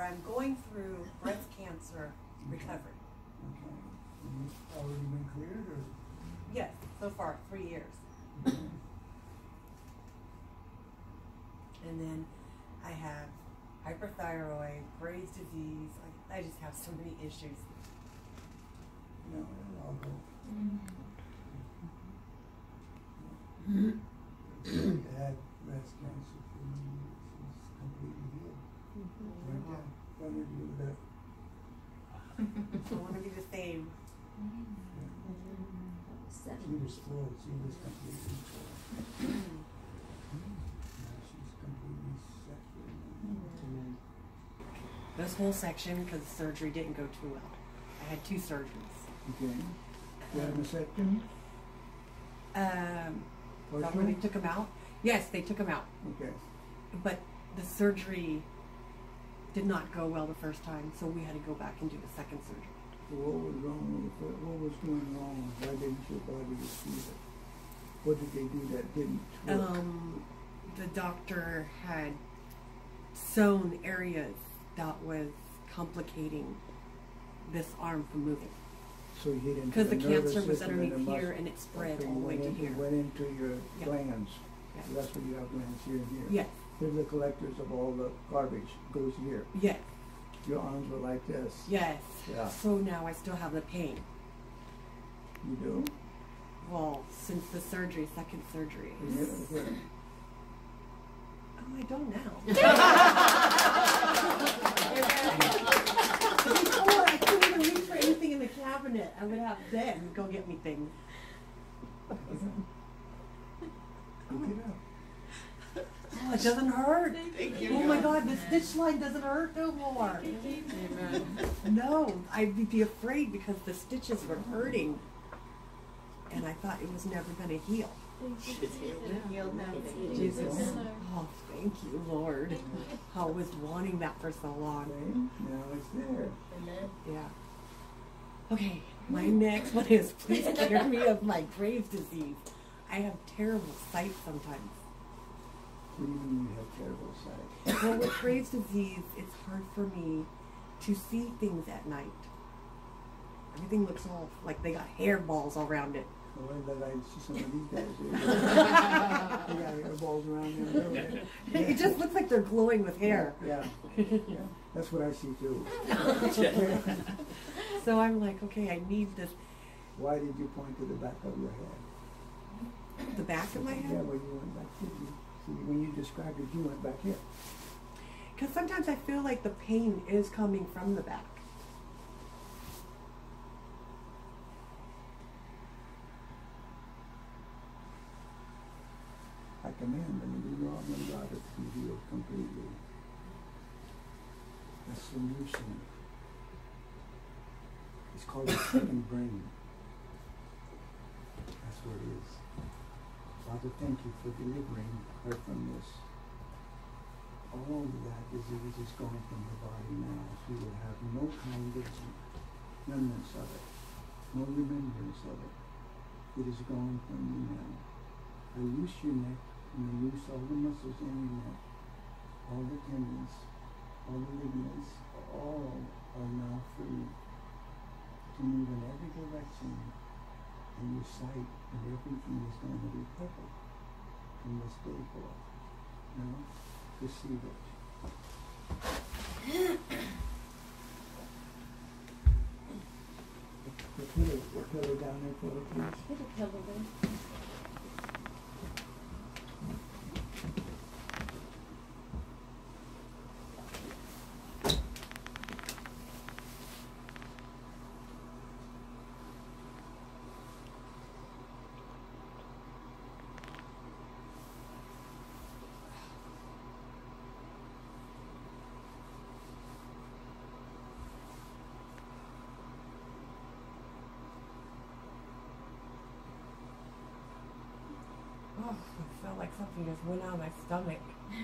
I'm going through breast cancer recovery. Okay. And you've already been cleared, or? Yes, so far 3 years. Okay. And then I have hyperthyroid, Graves' disease. I just have so many issues. No, it'll all go. Had breast cancer for many years. It's completely healed. Right there. What did you do with that? I want to be the same. She was full. She was completely full. Now she's completely set free. This whole section, because the surgery didn't go too well. I had 2 surgeries. Okay. You had a mastectomy? Is that where they took them out? Yes, they took them out. Okay. But the surgery did not go well the first time, so we had to go back and do the second surgery. So what was wrong with it? What was going wrong? Why didn't your body receive it? What did they do that didn't work? The doctor had sewn areas that was complicating this arm from moving. So you hit into because the nervous cancer was system underneath and here and it spread all the way to here. It went into your Yeah. glands. Yeah. So that's where you have glands here and here. Yes. Here's the collectors of all the garbage. Goes here. Yes. Your arms were like this. Yes. Yeah. So now I still have the pain. You do? Well, since the surgery, second surgery. Yeah. Oh, I don't now. Before, I couldn't even reach for anything in the cabinet. I would have Ben go get me things. Look it up. Oh, it doesn't hurt. Thank you. Oh my God, the stitch line doesn't hurt no more. Amen. No, I'd be afraid because the stitches were hurting. And I thought it was never going to heal. Healed now. Jesus. Oh, thank you, Lord. I was wanting that for so long. Okay. Now it's there. Amen. Yeah. Okay, my next one is please cure me of my Graves' disease. I have terrible sight sometimes. What do you mean you have terrible sight? Well, with Graves' disease, it's hard for me to see things at night. Everything looks all like they got hairballs all around it. The way that I see some of these guys do. They got hairballs around there. It just looks like they're glowing with hair. Yeah. That's what I see too. So I'm like, okay, I need this. Why did you point to the back of your head? The back of my Yeah, head? well, you went back here. See, when you described it, you went back here. Because sometimes I feel like the pain is coming from the back. I command them, and you know I'm going to God to be healed completely. The solution is called the second brain. That's what it is. Father, thank you for delivering her from this. All of that disease is going from her body now. She will have no kind of remnants of it, no remembrance of it. It is gone from you now. I loose your neck, and I loose all the muscles in your neck, all the tendons, all the ligaments, all are now free to move in every direction, and your sight and everything is going to be perfect from this day forth. Now, receive it. The pillow down there for her, please. Get a pillow there. Oh, it felt like something just went out of my stomach.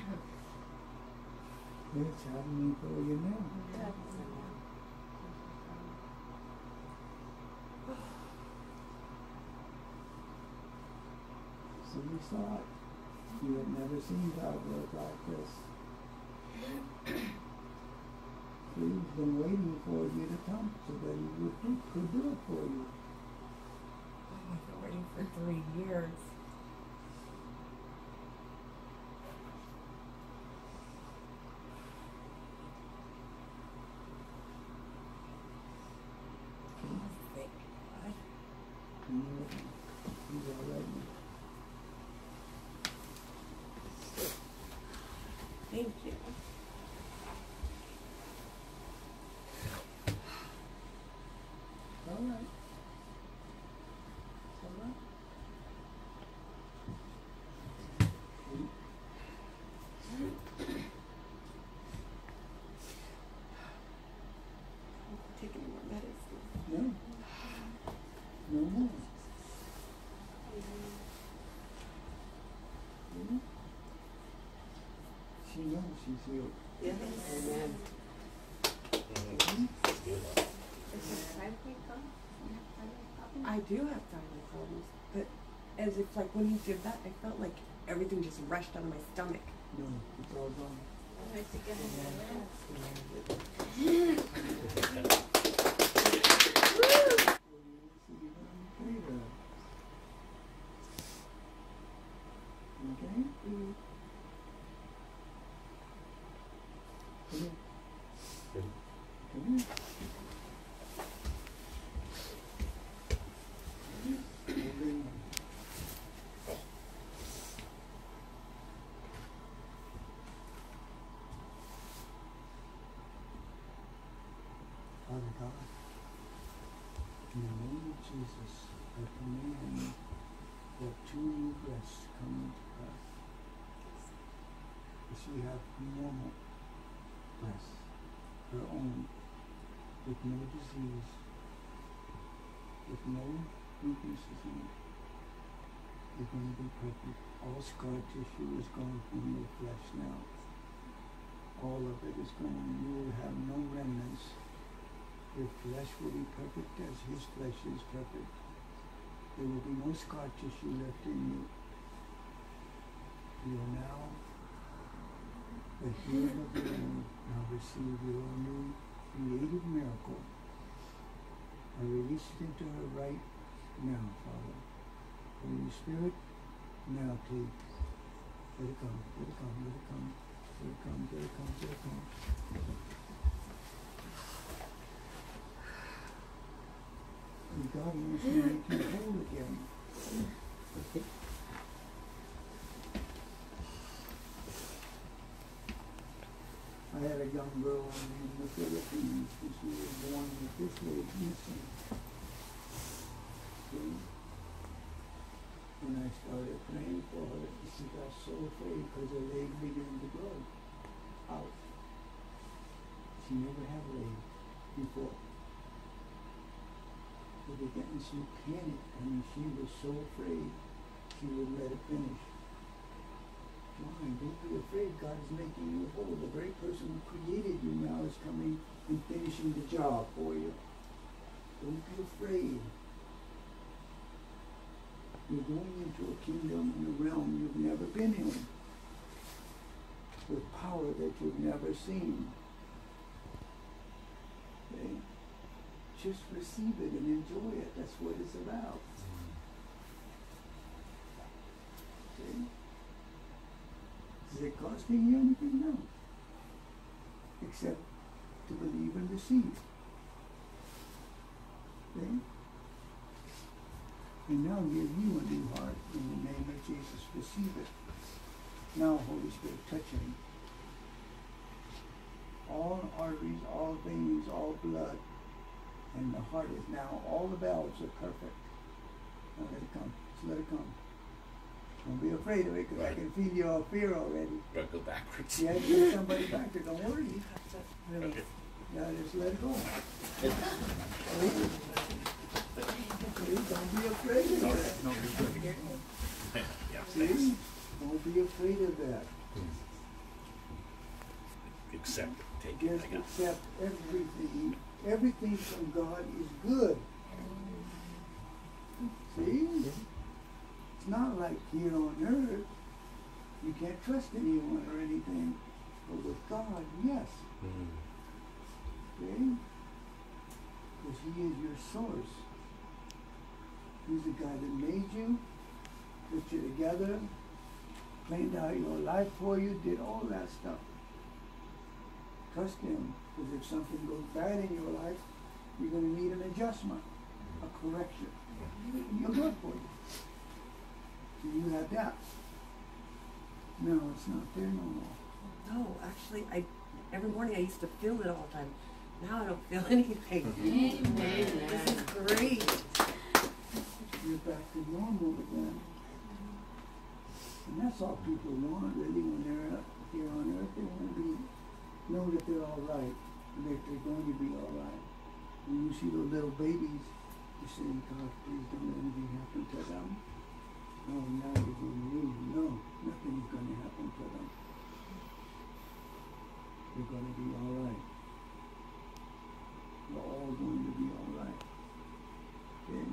It's happening for you now. So you saw it. You had never seen God work like this. He's been waiting for you to come so that he could do it for you. I've been waiting for 3 years. Thank God. He's all right. Thank you. All right. It's all right. Take any more medicine. No. No more. Mhm. She knows she's healed. Yes. Amen. Mhm. I do have thyroid problems, but as if like when he did that, I felt like everything just rushed out of my stomach. No, it's all gone. Okay? Mm. Come here. Come here. Father God, in the name of Jesus, I command that 2 new breasts come into her. That she have normal breasts, her own, with no disease, with no weaknesses in it. You're going to be perfect. All scar tissue is gone from your flesh now. All of it is gone. You will have no remnants. Your flesh will be perfect as his flesh is perfect. There will be no scar tissue left in you. You are now the healing of the Lord. Now receive your new creative miracle. I release it into her right now, Father. Holy Spirit, now take. Let it come, let it come, let it come, let it come, let it come, let it come. And God wants to make you whole again. I had a young girl in the Philippines and she was born with this leg missing. See? When I started praying for her, she got so afraid because her leg began to grow out. She never had a leg before. She panicked. I mean, she was so afraid she would let it finish. Why? Don't be afraid. God is making you whole. The great person who created you now is coming and finishing the job for you. Don't be afraid. You're going into a kingdom and a realm you've never been in, with power that you've never seen. Okay? Just receive it and enjoy it. That's what it's about. Okay? Is it costing you anything? No. Except to believe and receive. Okay? And now give you a new heart in the name of Jesus. Receive it. Now, Holy Spirit, touch him. All arteries, all veins, all blood, and the heart is now, all the valves are perfect. Now let it come. Just let it come. Don't be afraid of it, because I can feel your fear already. Don't go backwards. Yeah, get somebody back there. Don't worry. You have to really. Okay. Yeah, just let it go. Don't be afraid of that. Yeah, See? thanks. Don't be afraid of that. Accept it. Take it. Just I got it. accept everything. Everything from God is good. See? It's not like here on earth. You can't trust anyone or anything. But with God, yes. Okay? Because He is your source. He's the guy that made you, put you together, planned out your life for you, did all that stuff. Trust Him, because if something goes bad in your life, you're going to need an adjustment, a correction. He'll do it for you. So you have that. No, it's not there no more. No, actually, every morning I used to feel it all the time. Now I don't feel anything. Amen. This is great. You're back to normal again. And that's all people want, really, when they're up here on earth. They want to know that they're all right, and that they're going to be all right. When you see those little babies, you say, God, please don't let anything happen to them. No, now you're going to leave. No, nothing is going to happen to them. They're going to be all right. We're all going to be all right. Okay?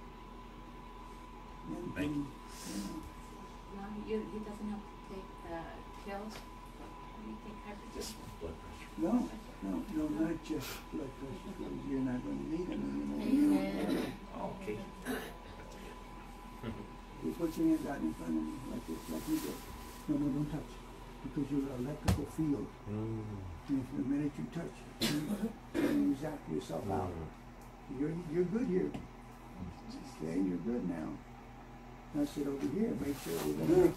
And Thank you. No, he doesn't have to take the pills. When you take hypertension. Just blood pressure. No, not just blood pressure, because you're not going to need them anymore. Amen. Okay. You put your hands out in front of me, like this, like you did. No, don't touch, because you're an electrical field. And if the minute you touch, you zap yourself out. You're good here. Okay, you're good now. Now sit over here, make sure we're going to make.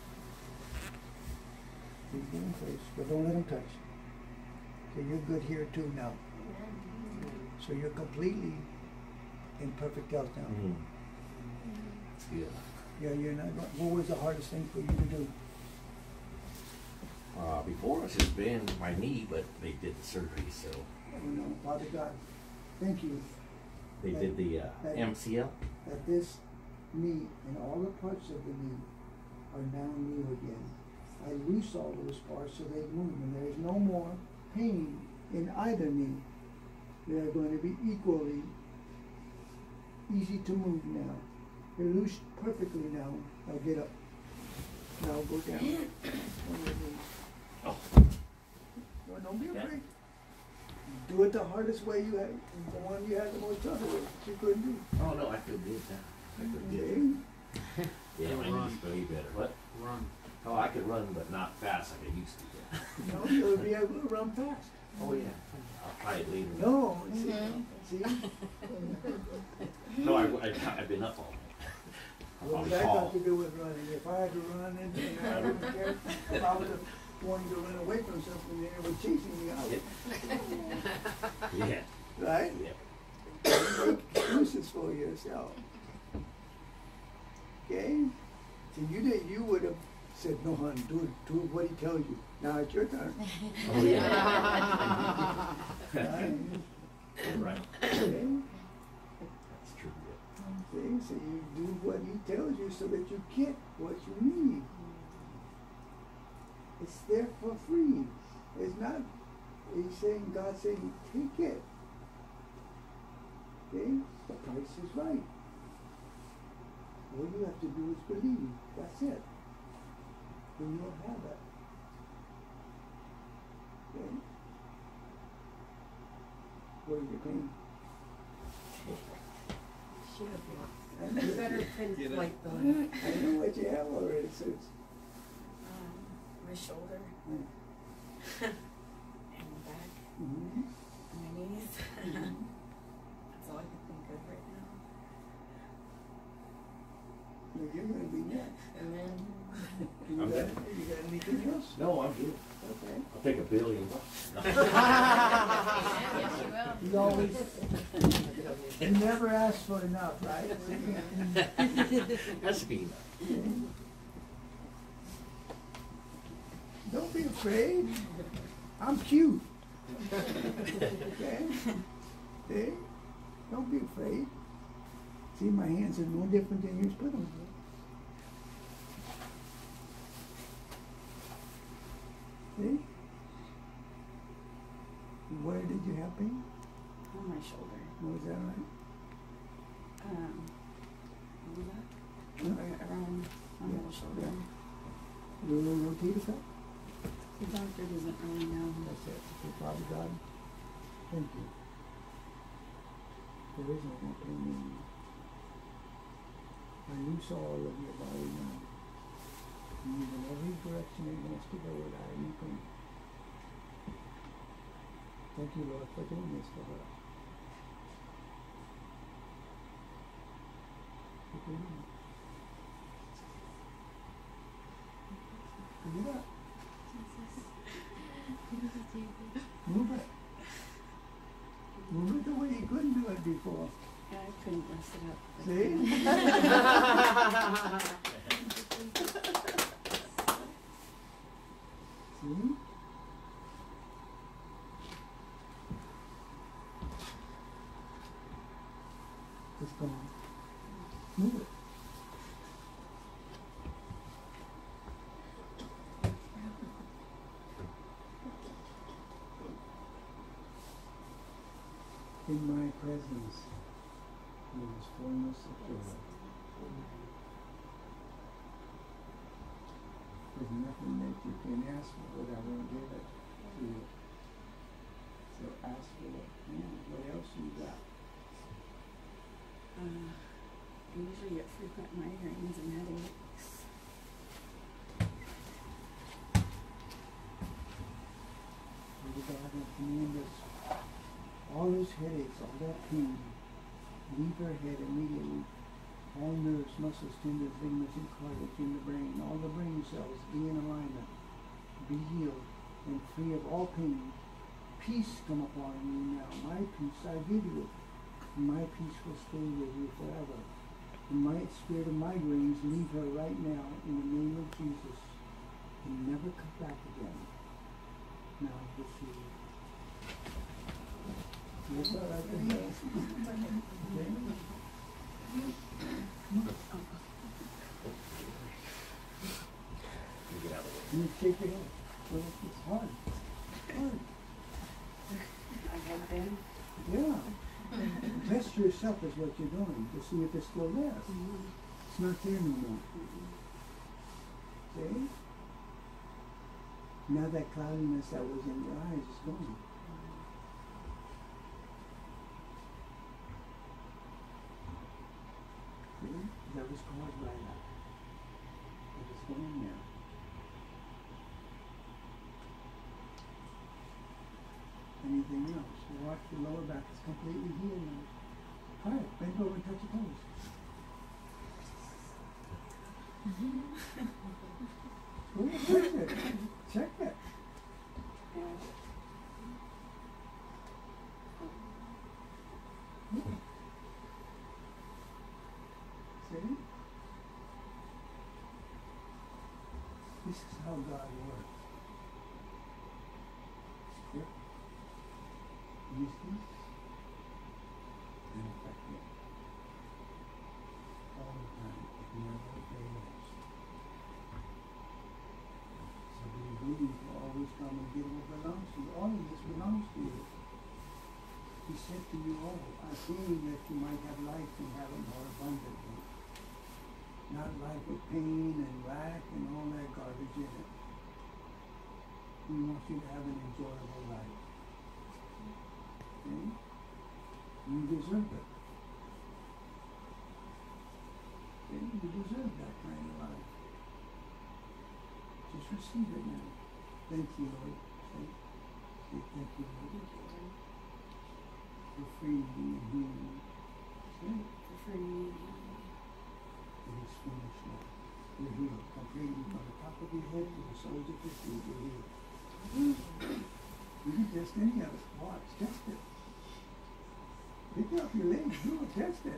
He's going first, but don't let him touch. So you're good here too now. So you're completely in perfect health now. Yeah. Yeah, you're not. What was the hardest thing for you to do? Before it's just been my knee, but they did the surgery, so Oh no, Father God, thank you they did the MCL. that this knee and all the parts of the knee are now new again. I loose all those parts so they move, and there is no more pain in either knee. They are going to be equally easy to move now. They're loose perfectly now. Now get up. Now go down. On your knees. Oh. No, don't be afraid. Do it the hardest way you had, the one you had the most trouble with, that you couldn't do. Oh no, I feel good now. I feel good. Okay? Yeah, my knee's way better. What? Run. Oh, I could run, but not fast like I used to. No, you'll be able to run fast. Oh yeah. I'll try it later. No, see? No, I've been up all night. What does that got to do with running? If I had to run and I wouldn't care, if I would have wanted to run away from something, they were chasing me out. Yeah. Right? Yeah. Make excuses for yourself. Okay? So you would have said, no, hon, do what he tells you. Now it's your turn. Oh yeah. Right? Right. Okay? That's true. Yeah. See, so you do what he tells you so that you get what you need. It's there for free. It's not, he's saying, God's saying, take it. Okay? The price is right. All you have to do is believe. That's it. Then you'll have it. Okay? What is your pain? Better than like the. I know what you have already, so it's, My shoulder mm, and my back mhm, and my knees. mhm. That's all I can think of right now. Well, you're gonna be next. Amen. You I'm got good. anything else? No, I'm good. Okay. I'll take $1 billion. Yes, you will. You always, you never ask for enough, right? That's be enough. Don't be afraid. I'm cute. Okay? Okay? Don't be afraid. See, my hands are no different than yours. Put them. See? Where did you have pain? On my shoulder. Was that right? What was that? Huh? Around my Yeah, little shoulder. yeah. The little rotator cuff? The doctor doesn't really know. That's it. Okay, Father God, Thank you. There is no more pain in you. I loose all of your body now. Move in every direction it wants to go without any pain. Thank you, Lord, for doing this for us. For doing it. Pick it up. Move it. Move it the way you couldn't do it before. I couldn't mess it up. See? See? It's gone. Move it. In my presence, there is fullness of joy. There's nothing that you can ask for that I won't give it to you. So ask for it. Yeah, what else you got? I usually get frequent migraines and headaches. Lord God, I command this. All those headaches, all that pain, leave her head immediately. All nerves, muscles, tendons, ligaments, and cartilage in the brain, all the brain cells be in alignment. Be healed and free of all pain. Peace come upon you now. My peace I give you. My peace will stay with you forever. And my spirit of migraines, leave her right now in the name of Jesus. And never come back again. Now we'll see you. Yes, all right, then. Okay. You shake it off. Well, it's hard. Hard. I have been. Yeah. Test yourself is what you're doing to see if it's still there. It's not there no more. See? Now that cloudiness that was in your eyes is gone. See? That was caused by that. It was going there. Anything else? Watch the lower back is completely healed now. Try it. Bend over and touch your toes. Go ahead, check it. Check it. See? This is how God works. Quick, easy, and effective. All the time. It never fails. So the ingredients will always come and get what belongs to you. All of this belongs to you. He said to you all, I came that you might have life and have it more abundantly. Not life with pain and lack and all that garbage in it. He wants you to have an enjoyable life. Okay? You deserve it. Okay? You deserve that kind of life. Just receive it now. Thank you, Lord. Say thank you, Lord. For freeing me and healing me. Say it. For freeing me. It is finished now. You're healed. Completely from the top of your head to the soles of your feet. You're healed. You can test any of it. Watch. Test it. Pick up your legs. Do it. Test it.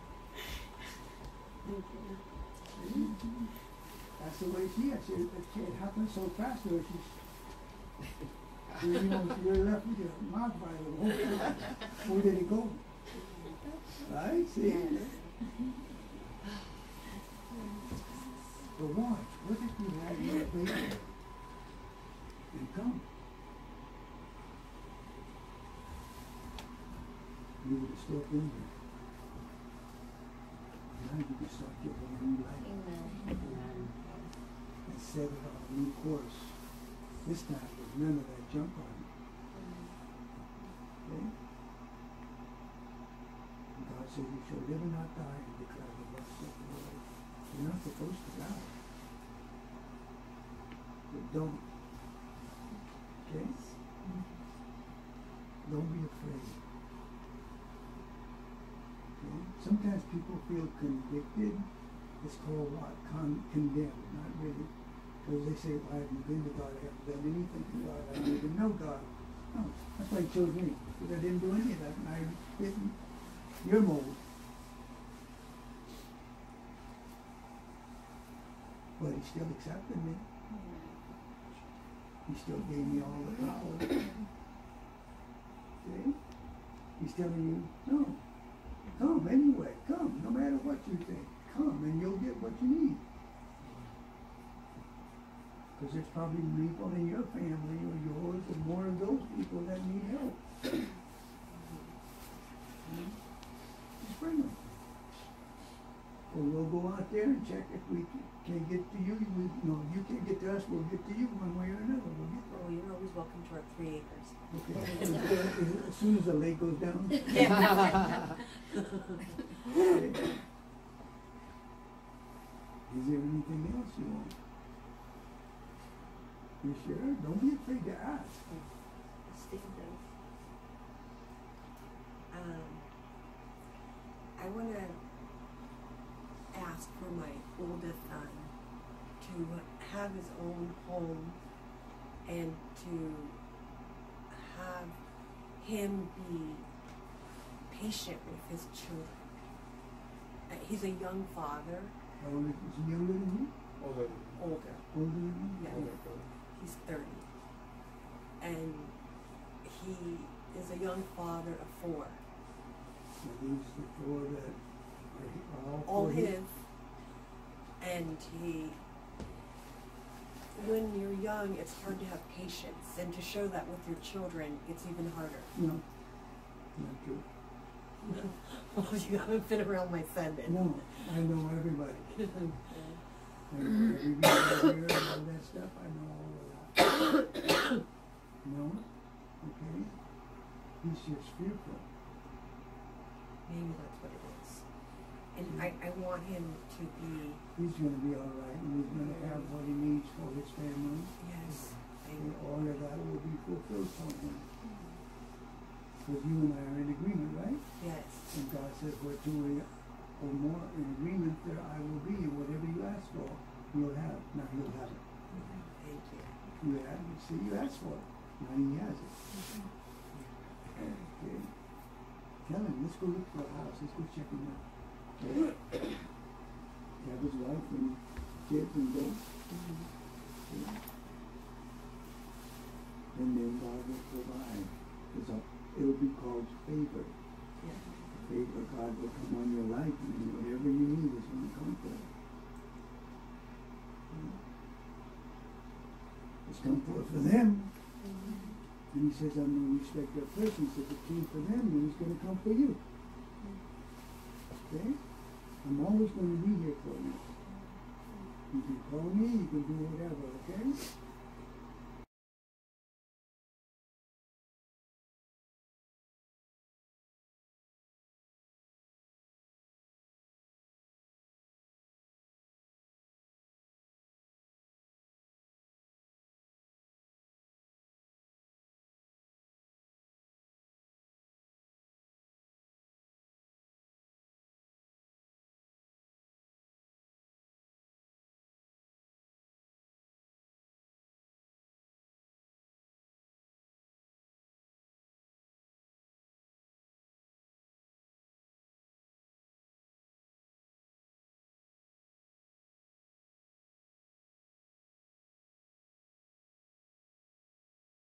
Thank you. See? That's the way she is. It happens so fast to her. You know, you're left with your mouth by the whole time. Where did it go? Right? See? But watch, what if you had your baby and come? You would have still been there. Now you can start your whole new life. Amen. And set it on a new course. This time there's none of that junk on it. Okay? said you shall live and not die and declare the works of the Lord. You're not supposed to die. But don't. Okay? Don't be afraid. Okay? Sometimes people feel convicted. It's called what? Condemned. Not really. Because they say, well, I haven't been to God, I haven't done anything to God, I don't even know God. No, that's why he chose me. Because I didn't do any of that, and I fit in your mold. But he still accepted me. He still gave me all the power. Okay? He's telling you, no. Come anyway. Come, no matter what you think. Come, and you'll get what you need. Because there's probably people in your family or yours and more of those people that need help. Just bring them. Or we'll go out there and check if we can't get to you. No, you can't get to us, we'll get to you one way or another. We'll get Oh, you're always welcome to our 3 acres. okay. As soon as the lake goes down. Okay. Is there anything else you want? You sure? Don't be afraid to ask. I want to ask for my oldest son to have his own home and to have him be patient with his children. He's a young father. How old is he? Younger than you? Older. Older than you? Yeah. He's 30. And he is a young father of 4. So these the 4 that are all his. And when you're young, it's hard to have patience. And to show that with your children, it's even harder. No, not true. Well, you haven't been around my son then. No, I know everybody. I know every behavior and all that stuff. I know all of that. No? Okay? He's just fearful. Maybe that's what it is. And I want him to be... He's going to be all right, and he's going to have what he needs for his family. Yes. And all of that will be fulfilled for him. Because you and I are in agreement, right? Yes. And God says, where 2 or more in agreement, there I will be. And whatever you ask for, you'll have. Now he'll have it. Thank you. You have it. See, you asked for it. Now he has it. Okay. Tell him, let's go look for a house. Let's go check him out. Okay? Have his wife and kids and go. Okay. And then God will provide. It'll be called favor. Yeah. Favor. God will come on your life, and whatever you need is going to come forth. It's come forth for them. And he says, I'm no respecter of persons. If it came for them, then it's going to come for you. Okay? I'm always going to be here for you. You can call me, you can do whatever, okay?